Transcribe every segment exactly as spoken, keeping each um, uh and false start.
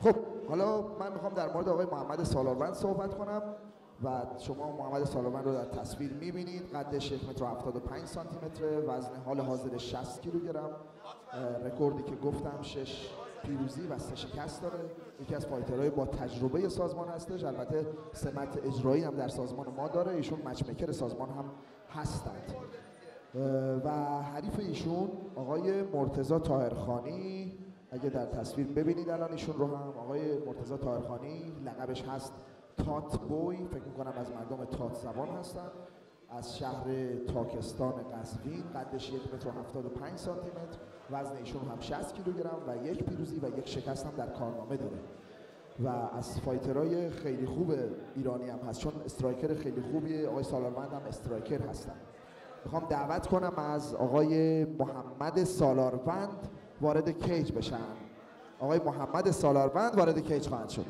خب حالا من میخوام در مورد آقای محمد سالاروند صحبت کنم و شما محمد سالاروند رو در تصویر میبینید. قدش یک متر و هفتاد و پنج سانتی متر، وزن حال حاضر شصت کیلوگرم، رکوردی که گفتم شش پیروزی و سه شکست داره. یکی از فایترهای با تجربه سازمان هستش، البته سمت اجرایی هم در سازمان ما داره، ایشون مچ‌میکر سازمان هم هستند. و حریف ایشون آقای مرتضی طاهرخانی، اگه در تصویر ببینید الان ایشون رو هم، آقای مرتضی طاهرخانی لقبش هست تات بوی، فکر میکنم از مردم تات زبان هستن، از شهر تاکستان قزوین، قدش یک متر و هفتاد و پنج سانتی متر، وزن ایشون هم شصت کیلوگرم و یک پیروزی و یک شکست هم در کارنامه داره و از فایترهای خیلی خوب ایرانی هم هست، چون استرایکر خیلی خوبیه. آقای سالاروند هم استرایکر هستن. میخوام دعوت کنم از آقای محمد سالاروند وارد کیج بشن. آقای محمد سالاروند وارد کیج خواهند شد.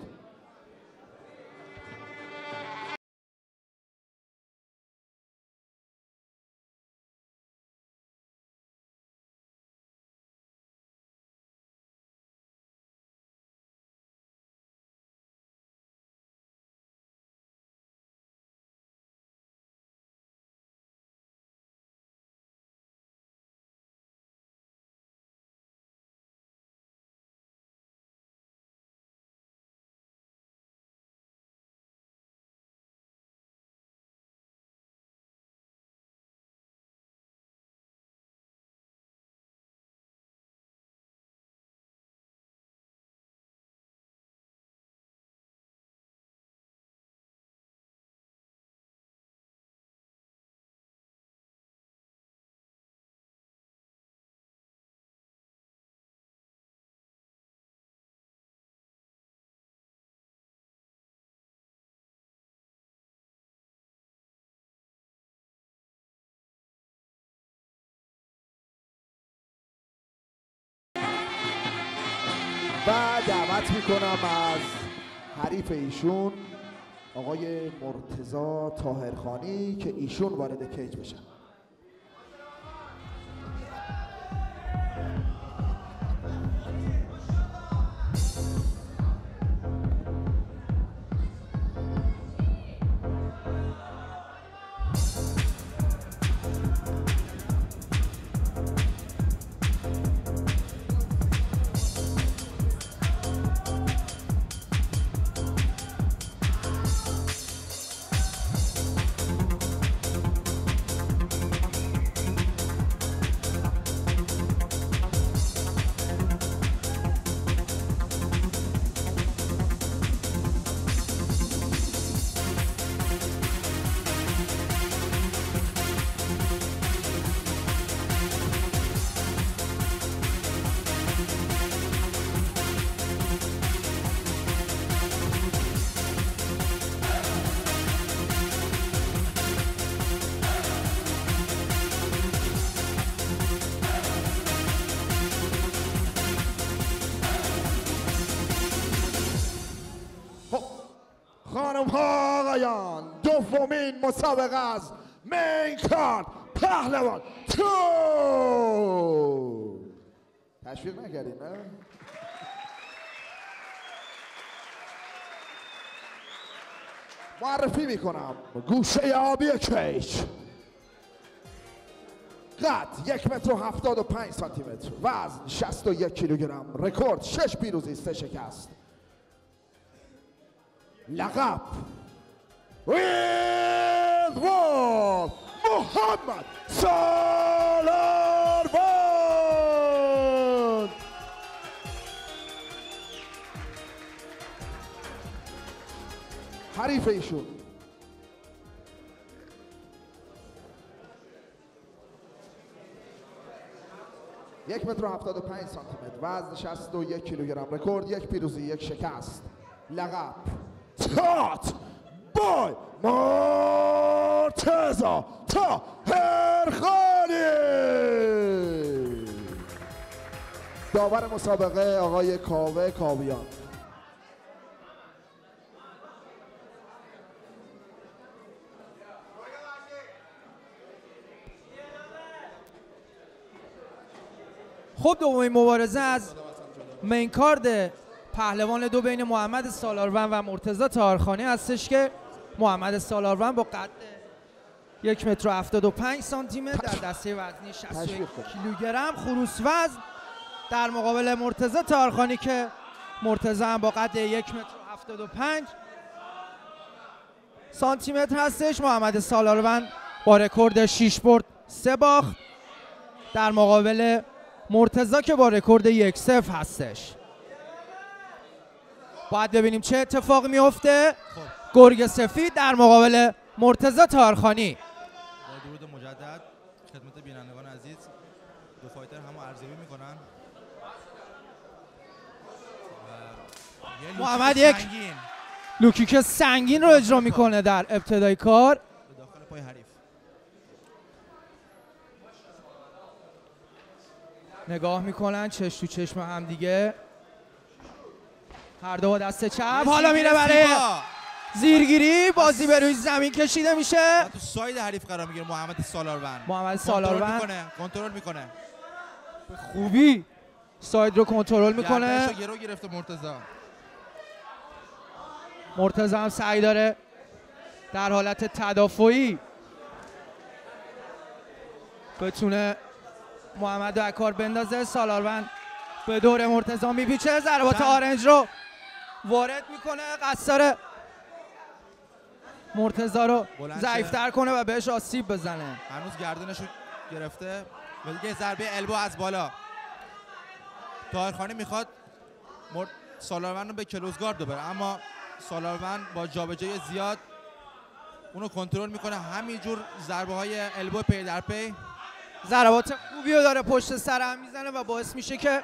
و دعوت میکنم از حریف ایشون آقای مرتضی طاهرخانی که ایشون وارد کیج بشن. خانم ها آقایان، دومین مسابقه از مین کارت پهلوان تو تشویق نکردیم نه؟ معرفی میکنم گوشه آبی کیج، قد یک متر و هفتاد و پنج سانتی متر، وزن شصت و یک کیلوگرم، رکورد شش پیروزی سه شکست، لقب ویلدوارد محمد سالاروند. حریف ایشون یک متر و هفتاد و پنج سانتی متر، وزن شصت و یک کیلوگرم، رکورد یک پیروزی یک شکست، لقب تات بای مرتضی طاهرخانی. داور مسابقه آقای کاوه کاویان. خب دومین مبارزه از مین کارد پهلوان دو بین محمد سالاروند و مرتضی طاهرخانی هستش که محمد سالاروند با قد یک متر و هفتاد و پنج سانتی متر در دسته وزنی شصت و یک کیلوگرم خروس وزن در مقابل مرتضی طاهرخانی که مرتضی هم با قد یک متر و هفتاد و پنج سانتی متر هستش. محمد سالاروند با رکورد شش برد سه باخت در مقابل مرتضی که با رکورد یک صفر هستش. باید ببینیم چه اتفاقی میفته. گرگ سفید در مقابل مرتضی طاهرخانی. با درود مجدد خدمت بینندگان عزیز، دو فایتر همو ارزیابی میکنن. محمد یک لوکیک سنگین رو اجرا میکنه در ابتدای کار به داخل پای حریف. نگاه میکنن چشم تو چشم هم دیگه، هر دو با دست چپ. حالا میره برای زیرگیری، بازی به روی زمین کشیده میشه. تو ساید حریف قرار میگیره محمد سالاروند. محمد سالاروند کنترل میکنه کنترل میکنه به خوبی ساید رو کنترل میکنه. گردنشو گرو گرفته مرتضی. مرتضی هم سعی داره در حالت تدافعی بتونه محمد رو کار بندازه. سالاروند به دور مرتضی میپیچه، ضربات آرنج رو وارد میکنه، قصد داره مرتضی رو ضعیفتر کنه و بهش آسیب بزنه. هنوز گردنش رو گرفته و دیگه ضربه البو از بالا. طاهرخانی میخواد مر... سالاروند رو به کلوزگارد ببره، اما سالاروند با جابجایی زیاد اونو کنترل میکنه. همینجور ضربه های البو پی در پی، ضربات خوبی رو داره پشت سر هم میزنه و باعث میشه که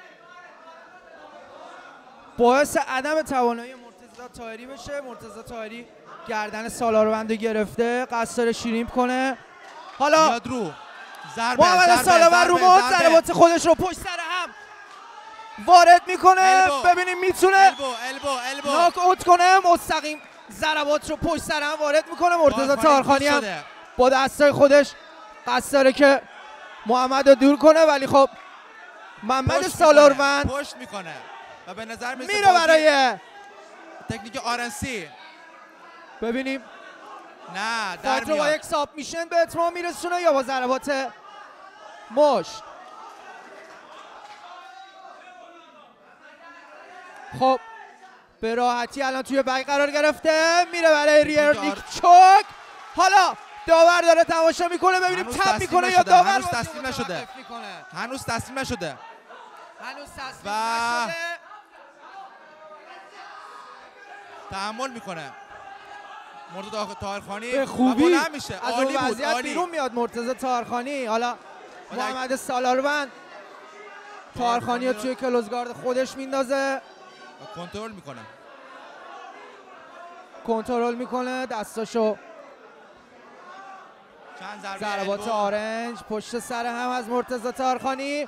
باعث عدم توانایی مرتضی طاهری بشه. مرتضی طاهری گردن سالاروند رو گرفته، قصد داره شیرین کنه. حالا یاد رو ضربه محمد سالاروند رو مات ضربات خودش رو پشت سر هم وارد میکنه. البو. ببینیم میتونه البو البو البو ناک اوت کنه. مستقیم ضربات رو پشت سر هم وارد میکنه. مرتضی طاهرخانی هم با دستای خودش قصد داره که محمد رو دور کنه، ولی خب محمد سالاروند پشت میکنه و به نظر میرسه میره برای تکنیک آرنسی. ببینیم نه در میاد. با یک ساب میشن به اتمام میرسونه یا با ضربات مشت. خب به راحتی الان توی بگ قرار گرفته، میره برای ریر نیک چوک. حالا داور داره تماشا میکنه، ببینیم تپ میکنه یا داور هنوز تسلیم نشده. هنوز تسلیم نشده. هنوز تسلیم نشده. تحمل میکنه مرتضی طاهرخانی به خوبی میشه. از عالی اون بود. وضعیت عالی. بیرون میاد مرتضی طاهرخانی. حالا محمد سالاروند طاهرخانی رو توی کلوزگارد خودش میندازه، کنترل میکنه کنترل میکنه دستاشو. چند ضربه ضربات آرنج پشت سر هم از مرتضی طاهرخانی.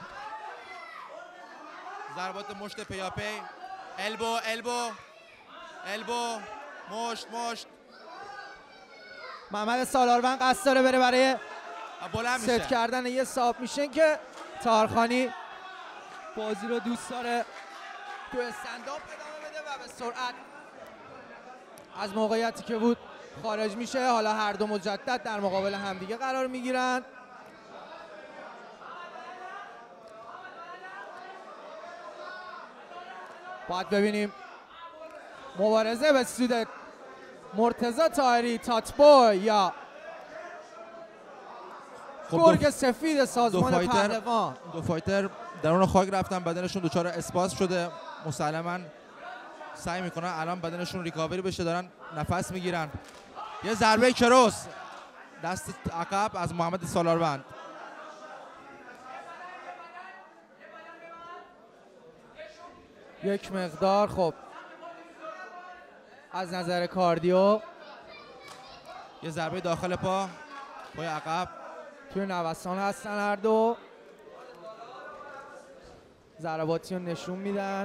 ضربات مشت پیاپی، البو البو البو مشت مشت. محمد سالاروند قصد داره بره برای ست کردن یه ساب میشن که طاهرخانی بازی رو دوست داره تو استنداپ ادامه بده و به سرعت از موقعیتی که بود خارج میشه. حالا هر دو مجدد در مقابل همدیگه قرار میگیرن. باید ببینیم مبارزه به سود مرتضی طاهری تاتبوی یا خب گرگ سفید سازمان دو فایتر پهلوان. دو فایتر درون خاک رفتن، بدنشون دچار اسپاس شده. مسلماً سعی میکنن الان بدنشون ریکاوری بشه، دارن نفس میگیرن. یه ضربه کروس دست عقب از محمد سالاروند. یک مقدار خب از نظر کاردیو یه ضربه داخل پا، پای عقب توی نوسان هستن هر دو. ضرباتی رو نشون میدن.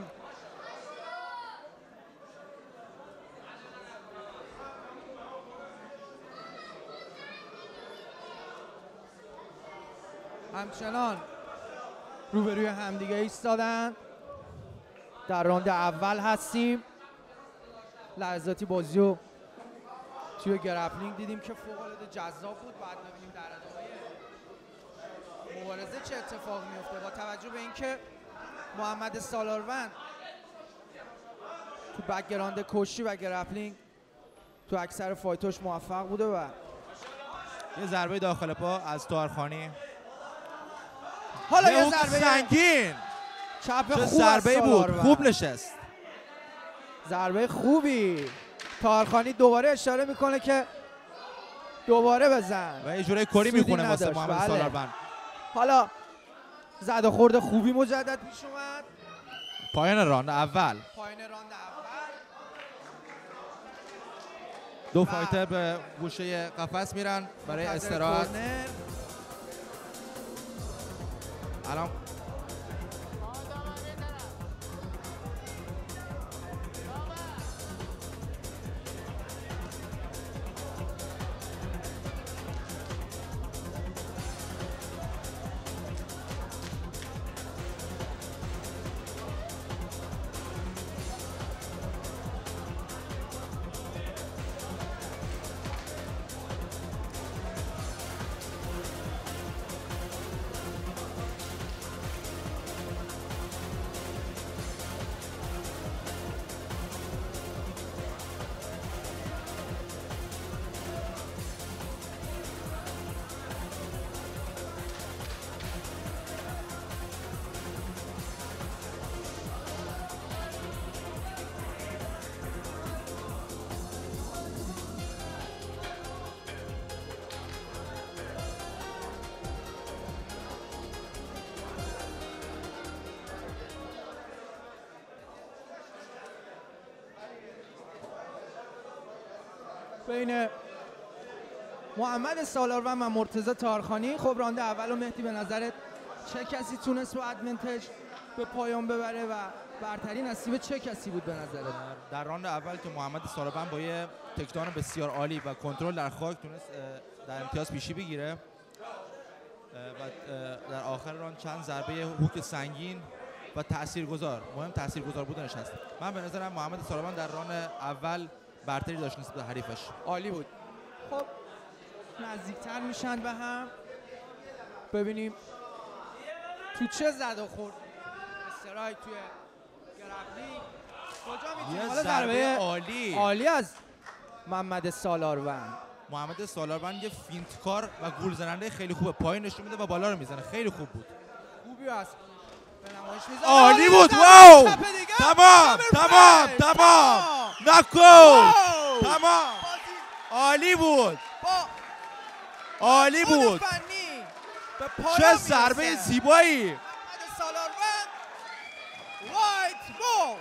همچنان روبروی همدیگه ایستادن. در راند اول هستیم. لحظاتی بازی رو توی گرپلینگ دیدیم که فوق‌العاده جذاب بود. بعد ببینیم در ادامه مبارزه چه اتفاق میفته با توجه به اینکه محمد سالاروند تو بک‌گراند کشی و گرپلینگ تو اکثر فایتاش موفق بوده و یه ضربه داخل پا از طاهرخانی. حالا یه ضربه سنگین چپ چه خوب ضربه بود، خوب نشست. ضربه خوبی. طاهرخانی دوباره اشاره میکنه که دوباره بزن و یه جوری کری میخونه واسه محمد بله. سالاروند. حالا زد و خورد خوبی مجدد پیش اومد. پایان راند اول. پایان راند اول. دو فایتر به گوشه قفس میرن برای استراحت. الان بین محمد سالاروند و مرتضی طاهرخانی. خب راند اول و مهدی به نظرت چه کسی تونست با ادوانتج به پایان ببره و برتری نصیب چه کسی بود به نظرت؟ در راند اول که محمد سالاروند با یه تکدان بسیار عالی و کنترل در خاک تونست در امتیاز پیشی بگیره و در آخر راند چند ضربه هوک سنگین و تاثیرگذار، مهم تاثیرگذار بودنش هست. من به نظرم محمد سالاروند در راند اول برتری داشت نسبت به حریفش. عالی بود. خب نزدیکتر میشن به هم. ببینیم تو چه زد و خورد استرایک توی گرپلینگ کجا میتونه. یه ضربه عالی عالی از محمد سالاروند. محمد سالاروند یه فینت کار و گول زننده خیلی خوبه، پایین نشون میده و بالا رو میزنه. خیلی خوب بود. خوبی است. به نمایش میذاره. عالی بود. واو تمام تمام تمام نکوت تمام. عالی بود. عالی بود. چه ضربه زیبایی. محمد سالاروند وایت بول.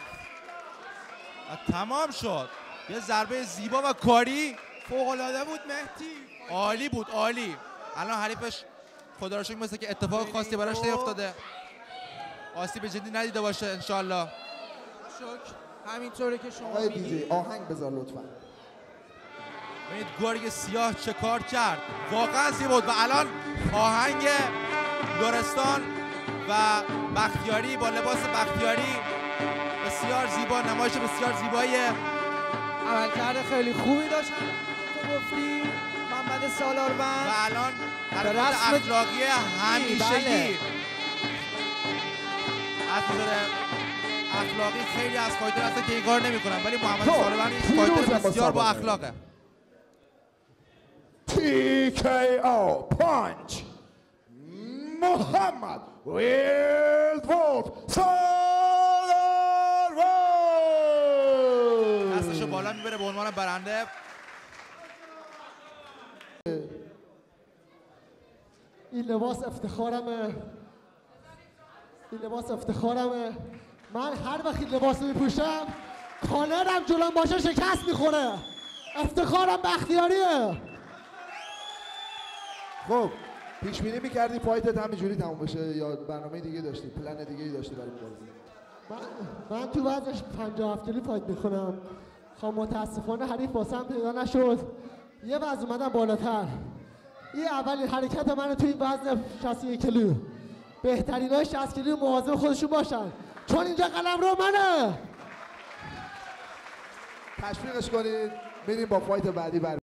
تمام شد. یه ضربه زیبا و کاری فوق العاده بود مهدی. عالی بود. عالی. الان حریفش خدا رو شکر مثل که اتفاق خاصی براش نیفتاده، آسیب جدی ندیده باشه انشالله. شکر. همینطوره که شما آقای میگید. دیجی آهنگ بذار لطفا. ببینید گرگ سیاه چه کار کرد، واقعا زیبا بود. و الان آهنگ لرستان و بختیاری با لباس بختیاری بسیار زیبا، نمایش بسیار زیبایی. عملکرد خیلی خوبی داشت تو گفتی محمد سالاروند و الان حرکات اخلاقی همیشگی از نظر اخلاقی خیلی از فایتر هستن که این کار نمی‌کنن، ولی محمد سالاروند یک فایتر بسیار با اخلاقه. تی کی او پانچ محمد ویلدولف سالاروند. دستشو بالا میبره به عنوان برنده. این لباس افتخارمه. این لباس افتخارمه. من هر وقت این لباس رو میپوشم کانرم جلوم باشه شکست میخوره. افتخارم بختیاریه. خب پیش بینی می‌کردی فایتت همینجوری تموم بشه یا برنامه دیگه داشتی، پلن دیگه ای داشتی برای مبارزه؟ من من تو وزنش پنجاه و هفت کیلو فایت میکنم. خب متاسفانه حریف واسم پیدا نشد. یه وزن اومدم بالاتر. این اولین حرکت من تو این وزن شصت و یک کیلو. بهترینای شصت کیلو مواظب خودشون باشن. چون اینجا قلم رو منه. تشویقش کنید. میریم با فایت بعدی بر